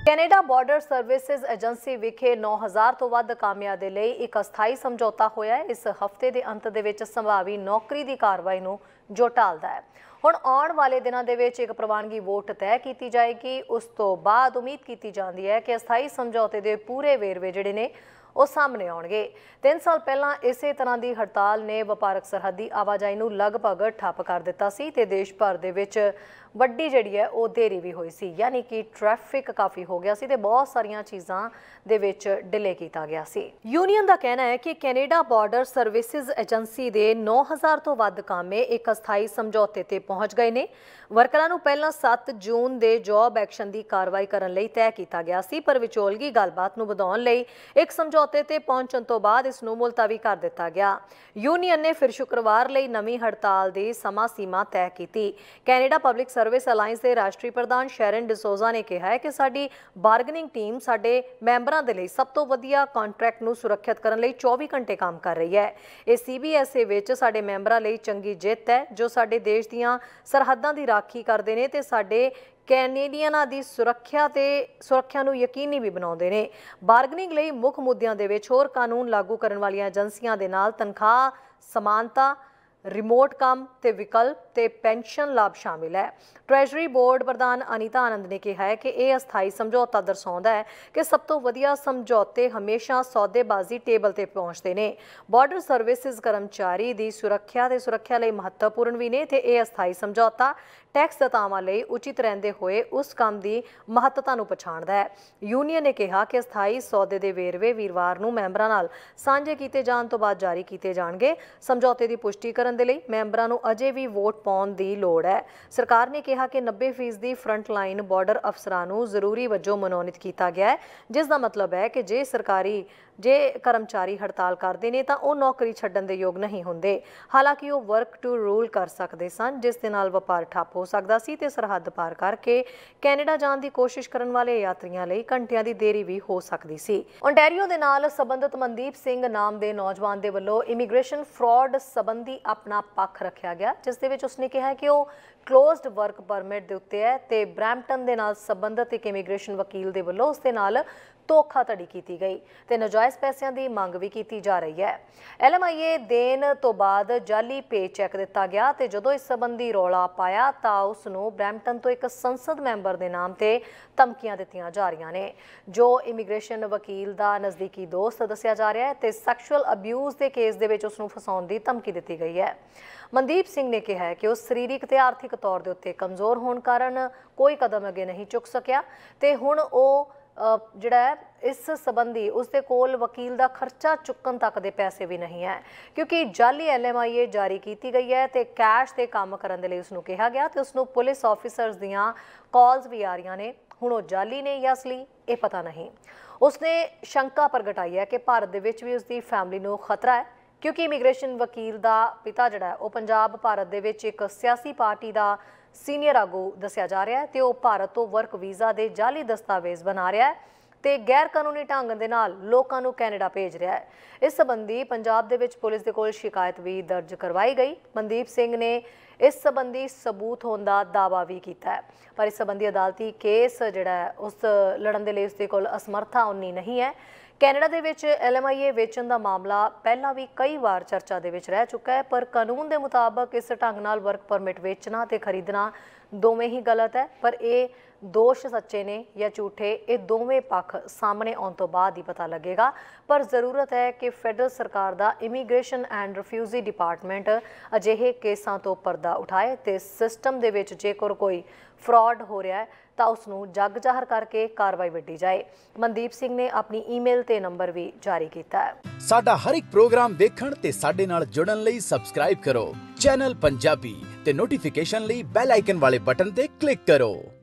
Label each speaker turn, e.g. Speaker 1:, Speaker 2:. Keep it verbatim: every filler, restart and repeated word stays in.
Speaker 1: Canada border services agency ਵਿਖੇ ਨੌ ਹਜ਼ਾਰ ਤੋਂ ਵੱਧ ਕਾਮਿਆਂ ਦੇ ਲਈ ਇੱਕ ਅਸਥਾਈ ਸਮਝੌਤਾ ਹੋਇਆ ਹੈ। ਇਸ ਹਫ਼ਤੇ ਦੇ ਅੰਤ ਦੇ ਵਿੱਚ ਸੰਭਾਵੀ ਨੌਕਰੀ ਦੀ ਕਾਰਵਾਈ ਨੂੰ ਜੋ ਟਾਲਦਾ ਹੈ। ਹੁਣ ਆਉਣ ਵਾਲੇ ਦਿਨਾਂ ਦੇ ਵਿੱਚ ਇੱਕ ਪ੍ਰਵਾਨਗੀ ਵੋਟ ਤੈਅ ਕੀਤੀ ਜਾਏਗੀ। ਉਸ ਤੋਂ ਬਾਅਦ ਉਮੀਦ ਕੀਤੀ ਜਾਂਦੀ ਹੈ ਕਿ ਅਸਥਾਈ ਸਮਝੌਤੇ ਦੇ ਪੂਰੇ ਵੇਰਵੇ ਜਿਹੜੇ ਨੇ ਉਹ ਸਾਹਮਣੇ ਆਉਣਗੇ। ਤਿੰਨ ਸਾਲ ਪਹਿਲਾਂ ਇਸੇ ਤਰ੍ਹਾਂ ਦੀ ਹੜਤਾਲ ਨੇ ਵਪਾਰਕ ਸਰਹੱਦੀ ਆਵਾਜਾਈ ਨੂੰ ਲਗਭਗ ਠੱਪ ਕਰ ਦਿੱਤਾ ਸੀ ਤੇ ਦੇਸ਼ ਭਰ ਦੇ ਵਿੱਚ ਵੱਡੀ ਜਿਹੜੀ ਹੈ ਉਹ ਦੇਰੀ ਵੀ ਹੋਈ ਸੀ, ਯਾਨੀ ਕਿ ਟ੍ਰੈਫਿਕ ਕਾਫੀ ਹੋ ਗਿਆ ਸੀ ਤੇ ਬਹੁਤ ਸਾਰੀਆਂ ਚੀਜ਼ਾਂ ਦੇ ਵਿੱਚ ਡਿਲੇ ਕੀਤਾ ਗਿਆ ਸੀ। ਯੂਨੀਅਨ ਦਾ ਕਹਿਣਾ ਹੈ ਕਿ ਕੈਨੇਡਾ ਬਾਰਡਰ ਸਰਵਿਸਿਜ਼ ਏਜੰਸੀ ਦੇ ਨੌ ਹਜ਼ਾਰ ਤੋਂ ਵੱਧ ਕਾਮੇ ਇੱਕ ਅਸਥਾਈ ਸਮਝੌਤੇ ਤੇ ਪਹੁੰਚ ਗਏ ਨੇ। ਵਰਕਰਾਂ ਨੂੰ ਪਹਿਲਾਂ ਸੱਤ ਜੂਨ ਦੇ ਜੌਬ ਐਕਸ਼ਨ ਦੀ ਕਾਰਵਾਈ ਕਰਨ ਲਈ ਤੈਅ ਕੀਤਾ ਗਿਆ ਸੀ, ਪਰ ਵਿਚੋਲਗੀ ਗੱਲਬਾਤ ਨੂੰ ਵਧਾਉਣ ਲਈ ਇੱਕ ਸਮਝੌਤੇ ਤੇ ਪਹੁੰਚਣ ਤੋਂ ਬਾਅਦ ਇਸ ਨੂੰ ਮੁਲਤਵੀ ਕਰ ਦਿੱਤਾ ਗਿਆ। ਯੂਨੀਅਨ ਨੇ ਫਿਰ ਸ਼ੁੱਕਰਵਾਰ ਲਈ ਨਵੀਂ ਹੜਤਾਲ ਦੀ ਸਮਾਂ ਸੀਮਾ ਤੈਅ ਕੀਤੀ। ਕੈਨੇਡਾ ਪਬਲਿਕ ਸਰਵਿਸ ਅਲਾਇੰਸ ਦੇ ਰਾਸ਼ਟਰੀ ਪ੍ਰਧਾਨ ਸ਼ੈਰਨ ਡਿਸੋਜ਼ਾ ਨੇ ਕਿਹਾ ਹੈ ਕਿ ਸਾਡੀ ਬਾਰਗੇਨਿੰਗ ਟੀਮ ਸਾਡੇ ਮੈਂਬਰਾਂ ਦੇ ਲਈ ਸਭ ਤੋਂ ਵਧੀਆ ਕੰਟਰੈਕਟ ਨੂੰ ਸੁਰੱਖਿਅਤ ਕਰਨ ਲਈ ਚੌਵੀ ਘੰਟੇ ਕੰਮ ਕਰ ਰਹੀ ਹੈ। ਇਹ ਸੀ ਬੀ ਐਸ ਏ ਵਿੱਚ ਸਾਡੇ ਮੈਂਬਰਾਂ ਲਈ ਚੰਗੀ ਜਿੱਤ ਹੈ, ਜੋ ਸਾਡੇ ਦੇਸ਼ ਦੀਆਂ ਸਰਹੱਦਾਂ ਦੀ ਰਾਖੀ ਕਰਦੇ ਨੇ ਤੇ ਸਾਡੇ ਕੈਨੇਡੀਅਨਾਂ ਦੀ ਸੁਰੱਖਿਆ ਤੇ ਸੁਰੱਖਿਆ ਨੂੰ ਯਕੀਨੀ ਵੀ ਬਣਾਉਂਦੇ ਨੇ। ਬਾਰਗੇਨਿੰਗ ਲਈ ਮੁੱਖ ਮੁੱਦਿਆਂ ਦੇ ਵਿੱਚ ਹੋਰ ਕਾਨੂੰਨ ਲਾਗੂ ਕਰਨ ਵਾਲੀਆਂ ਏਜੰਸੀਆਂ ਦੇ ਨਾਲ ਤਨਖਾਹ ਸਮਾਨਤਾ, ਰਿਮੋਟ ਕੰਮ ਤੇ ਵਿਕਲਪ ਤੇ ਪੈਨਸ਼ਨ ਲਾਭ ਸ਼ਾਮਿਲ ਹੈ। ਟ੍ਰੈਜਰੀ ਬੋਰਡ ਪ੍ਰਧਾਨ ਅਨੀਤਾ ਆਨੰਦ ਨੇ ਕਿਹਾ ਹੈ ਕਿ ਇਹ ਅਸਥਾਈ ਸਮਝੌਤਾ ਦਰਸਾਉਂਦਾ ਹੈ ਕਿ ਸਭ ਤੋਂ ਵਧੀਆ ਸਮਝੌਤੇ ਹਮੇਸ਼ਾ ਸੌਦੇਬਾਜ਼ੀ ਟੇਬਲ ਤੇ ਪਹੁੰਚਦੇ ਨੇ। ਬਾਰਡਰ ਸਰਵਿਸਿਜ਼ ਕਰਮਚਾਰੀ ਦੀ ਸੁਰੱਖਿਆ ਤੇ ਸੁਰੱਖਿਆ ਲਈ ਮਹੱਤਵਪੂਰਨ ਵੀ ਨੇ ਤੇ ਇਹ ਅਸਥਾਈ ਸਮਝੌਤਾ ਟੈਕਸ ਦਾਤਾਵਾਂ ਲਈ ਉਚਿਤ ਰਹਿੰਦੇ ਹੋਏ ਉਸ ਕੰਮ ਦੀ ਮਹੱਤਤਾ ਨੂੰ ਪਛਾਣਦਾ ਹੈ। ਯੂਨੀਅਨ ਨੇ ਕਿਹਾ ਕਿ ਅਸਥਾਈ ਸੌਦੇ ਦੇ ਵੇਰਵੇ ਵੀਰਵਾਰ ਨੂੰ ਮੈਂਬਰਾਂ ਨਾਲ ਸਾਂਝੇ ਕੀਤੇ ਜਾਣ ਤੋਂ ਬਾਅਦ ਜਾਰੀ ਕੀਤੇ ਜਾਣਗੇ। ਸਮਝੌਤੇ ਦੀ ਪੁਸ਼ਟੀ ਕਰਨ ਦੇ ਲਈ ਮੈਂਬਰਾਂ ਨੂੰ ਅਜੇ ਵੀ ਵੋਟ ਪਾਉਣ ਦੀ ਲੋੜ ਹੈ। ਸਰਕਾਰ ਨੇ ਕਿਹਾ ਕਿ ਨੱਬੇ ਫੀਸਦੀ ਫਰੰਟ ਲਾਈਨ ਬਾਰਡਰ ਅਫਸਰਾਂ ਨੂੰ ਜ਼ਰੂਰੀ ਵਜੋਂ ਮਨੋਨੀਤ ਕੀਤਾ ਗਿਆ ਹੈ, ਜਿਸ ਦਾ ਮਤਲਬ ਹੈ ਕਿ ਜੇ ਸਰਕਾਰੀ ਜੇ ਕਰਮਚਾਰੀ ਹੜਤਾਲ ਕਰਦੇ ਨੇ ਤਾਂ ਉਹ ਨੌਕਰੀ ਛੱਡਣ ਦੇ ਯੋਗ ਨਹੀਂ ਹੁੰਦੇ। ਹਾਲਾਂਕਿ ਉਹ ਵਰਕ ਟੂ ਰੂਲ ਕਰ ਸਕਦੇ ਸਨ, ਜਿਸ ਦੇ ਨਾਲ ਵਪਾਰ ਠੱਪ ਹੋ ਸਕਦਾ ਸੀ ਤੇ ਸਰਹੱਦ ਪਾਰ ਕਰਕੇ ਕੈਨੇਡਾ ਜਾਣ ਦੀ ਕੋਸ਼ਿਸ਼ ਕਰਨ ਵਾਲੇ ਯਾਤਰੀਆਂ ਲਈ ਘੰਟਿਆਂ ਦੀ ਦੇਰੀ ਵੀ ਹੋ ਸਕਦੀ ਸੀ। ਓਨਟਾਰੀਓ ਦੇ ਨਾਲ ਸੰਬੰਧਿਤ ਮਨਦੀਪ ਸਿੰਘ ਨਾਮ ਦੇ ਨੌਜਵਾਨ ਦੇ ਵੱਲੋਂ ਇਮੀਗ੍ਰੇਸ਼ਨ ਫਰਾਡ ਸੰਬੰਧੀ ਆਪਣਾ ਪੱਖ ਰੱਖਿਆ ਗਿਆ, ਜਿਸ ਦੇ ਵਿੱਚ ਉਸਨੇ ਕਿਹਾ ਕਿ ਉਹ ਕਲੋਜ਼ਡ ਵਰਕ ਪਰਮਿਟ ਦੇ ਉੱਤੇ ਹੈ ਤੇ ਬਰੈਂਪਟਨ ਦੇ ਨਾਲ ਸੰਬੰਧਿਤ ਇੱਕ ਇਮੀਗ੍ਰੇਸ਼ਨ ਵਕੀਲ ਦੇ ਵੱਲੋਂ ਉਸ ਦੇ ਨਾਲ ਧੋਖਾਧੜੀ ਕੀਤੀ ਗਈ ਤੇ ਨਾਜਾਇਜ਼ ਪੈਸਿਆਂ ਦੀ ਮੰਗ ਵੀ ਕੀਤੀ ਜਾ ਰਹੀ ਹੈ। ਐਲ ਐਮ ਆਈ ਏ ਦੇਣ ਤੋਂ ਬਾਅਦ ਜਾਲੀ ਪੇ ਚੈੱਕ ਦਿੱਤਾ ਗਿਆ ਤੇ ਜਦੋਂ ਇਸ ਸੰਬੰਧੀ ਰੌਲਾ ਪਾਇਆ ਤਾਂ ਉਸ ਨੂੰ ਬਰੈਂਪਟਨ ਤੋਂ ਇੱਕ ਸੰਸਦ ਮੈਂਬਰ ਦੇ ਨਾਮ ਤੇ ਧਮਕੀਆਂ ਦਿੱਤੀਆਂ ਜਾ ਰਹੀਆਂ ਨੇ, ਜੋ ਇਮੀਗ੍ਰੇਸ਼ਨ ਵਕੀਲ ਦਾ ਨਜ਼ਦੀਕੀ ਦੋਸਤ ਦੱਸਿਆ ਜਾ ਰਿਹਾ ਹੈ ਤੇ ਸੈਕਸ਼ੂਅਲ ਅਬਿਊਜ਼ ਦੇ ਕੇਸ ਦੇ ਵਿੱਚ ਉਸ ਨੂੰ ਫਸਾਉਣ ਦੀ ਧਮਕੀ ਦਿੱਤੀ ਗਈ ਹੈ। ਮਨਦੀਪ ਸਿੰਘ ਨੇ ਕਿਹਾ ਕਿ ਉਹ ਸਰੀਰਕ ਤੇ ਆਰਥਿਕ ਤੌਰ ਦੇ ਉੱਤੇ ਕਮਜ਼ੋਰ ਹੋਣ ਕਾਰਨ ਕੋਈ ਕਦਮ ਅੱਗੇ ਨਹੀਂ ਚੁੱਕ ਸਕਿਆ ਤੇ ਹੁਣ ਉਹ ਜਿਹੜਾ ਹੈ ਇਸ ਸੰਬੰਧੀ ਉਸਦੇ ਕੋਲ ਵਕੀਲ ਦਾ ਖਰਚਾ ਚੁੱਕਣ ਤੱਕ ਦੇ ਪੈਸੇ ਵੀ ਨਹੀਂ ਹੈ, ਕਿਉਂਕਿ ਜਾਲੀ ਐਲ ਐਮ ਆਈ ਏ ਜਾਰੀ ਕੀਤੀ ਗਈ ਹੈ ਤੇ ਕੈਸ਼ ਤੇ ਕੰਮ ਕਰਨ ਦੇ ਲਈ ਉਸਨੂੰ ਕਿਹਾ ਗਿਆ ਤੇ ਉਸਨੂੰ ਪੁਲਿਸ ਆਫੀਸਰਸ ਦੀਆਂ ਕਾਲਸ ਵੀ ਆ ਰਹੀਆਂ ਨੇ। ਹੁਣ ਉਹ ਜਾਲੀ ਨੇ ਜਾਂ ਅਸਲੀ ਇਹ ਪਤਾ ਨਹੀਂ। ਉਸਨੇ ਸ਼ੰਕਾ ਪ੍ਰਗਟਾਈ ਹੈ ਕਿ ਭਾਰਤ ਦੇ ਵਿੱਚ ਵੀ ਉਸਦੀ ਫੈਮਿਲੀ ਨੂੰ ਖਤਰਾ ਹੈ, ਕਿਉਂਕਿ ਇਮੀਗ੍ਰੇਸ਼ਨ ਵਕੀਲ ਦਾ ਪਿਤਾ ਜਿਹੜਾ ਉਹ ਪੰਜਾਬ ਭਾਰਤ ਦੇ ਵਿੱਚ ਇੱਕ ਸਿਆਸੀ ਪਾਰਟੀ ਦਾ ਸੀਨੀਅਰ ਆਗੂ ਦੱਸਿਆ ਜਾ ਰਿਹਾ ਹੈ ਤੇ ਉਹ ਭਾਰਤ ਤੋਂ ਵਰਕ ਵੀਜ਼ਾ ਦੇ ਜਾਲੀ ਦਸਤਾਵੇਜ਼ ਬਣਾ ਰਿਹਾ ਹੈ ਤੇ ਗੈਰ ਕਾਨੂੰਨੀ ਢੰਗ ਦੇ ਨਾਲ ਲੋਕਾਂ ਨੂੰ ਕੈਨੇਡਾ ਭੇਜ ਰਿਹਾ ਹੈ। ਇਸ ਸੰਬੰਧੀ ਪੰਜਾਬ ਦੇ ਵਿੱਚ ਪੁਲਿਸ ਦੇ ਕੋਲ ਸ਼ਿਕਾਇਤ ਵੀ ਦਰਜ ਕਰਵਾਈ ਗਈ। ਮਨਦੀਪ ਸਿੰਘ ਨੇ ਇਸ ਸੰਬੰਧੀ ਸਬੂਤ ਹੋਣ ਦਾ ਦਾਅਵਾ ਵੀ ਕੀਤਾ ਹੈ, ਪਰ ਇਸ ਸੰਬੰਧੀ ਅਦਾਲਤੀ ਕੇਸ ਜਿਹੜਾ ਹੈ ਉਸ ਲੜਨ ਦੇ ਲਈ ਉਸਦੇ ਕੋਲ ਅਸਮਰਥਾ ਉਨੀ ਨਹੀਂ ਹੈ। ਕੈਨੇਡਾ ਦੇ ਵਿੱਚ ਐਲ ਐਮ ਆਈ ਏ ਵੇਚਣ ਦਾ ਮਾਮਲਾ ਪਹਿਲਾਂ ਵੀ ਕਈ ਵਾਰ ਚਰਚਾ ਦੇ ਵਿੱਚ ਰਹਿ ਚੁੱਕਾ ਹੈ, ਪਰ ਕਾਨੂੰਨ ਦੇ ਮੁਤਾਬਕ ਇਸ ਢੰਗ ਨਾਲ ਵਰਕ ਪਰਮਿਟ ਵੇਚਣਾ ਤੇ ਖਰੀਦਣਾ ਦੋਵੇਂ ਹੀ ਗਲਤ ਹੈ। ਪਰ ਇਹ ਦੋਸ਼ ਸੱਚੇ ਨੇ ਜਾਂ ਝੂਠੇ, ਇਹ ਦੋਵੇਂ ਪੱਖ ਸਾਹਮਣੇ ਆਉਣ ਤੋਂ ਬਾਅਦ ਹੀ ਪਤਾ ਲੱਗੇਗਾ। ਪਰ ਜ਼ਰੂਰਤ ਹੈ ਕਿ ਫੈਡਰਲ ਸਰਕਾਰ ਦਾ ਇਮੀਗ੍ਰੇਸ਼ਨ ਐਂਡ ਰਿਫਿਊਜੀ ਡਿਪਾਰਟਮੈਂਟ ਅਜਿਹੇ ਕੇਸਾਂ ਤੋਂ ਪਰਦਾ ਉਠਾਏ ਤੇ ਸਿਸਟਮ ਦੇ ਵਿੱਚ ਜੇਕਰ ਕੋਈ ਫਰਾਡ ਹੋ ਰਿਹਾ ਹੈ ਤਾਂ ਉਸ ਨੂੰ ਜੱਗ ਜ਼ਾਹਰ ਕਰਕੇ ਕਾਰਵਾਈ ਵੱਢੀ ਜਾਏ। ਮਨਦੀਪ ਸਿੰਘ ਨੇ ਆਪਣੀ ਈਮੇਲ ਤੇ ਨੰਬਰ ਵੀ ਜਾਰੀ ਕੀਤਾ ਹੈ।
Speaker 2: ਸਾਡਾ ਹਰ ਇੱਕ ਪ੍ਰੋਗਰਾਮ ਦੇਖਣ ਤੇ ਸਾਡੇ ਨਾਲ ਜੁੜਨ ਲਈ ਸਬਸਕ੍ਰਾਈਬ ਕਰੋ ਚੈਨਲ ਪੰਜਾਬੀ ਤੇ ਨੋਟੀਫਿਕੇਸ਼ਨ ਲਈ ਬੈਲ ਆਈਕਨ ਵਾਲੇ ਬਟਨ ਤੇ ਕਲਿੱਕ ਕਰੋ।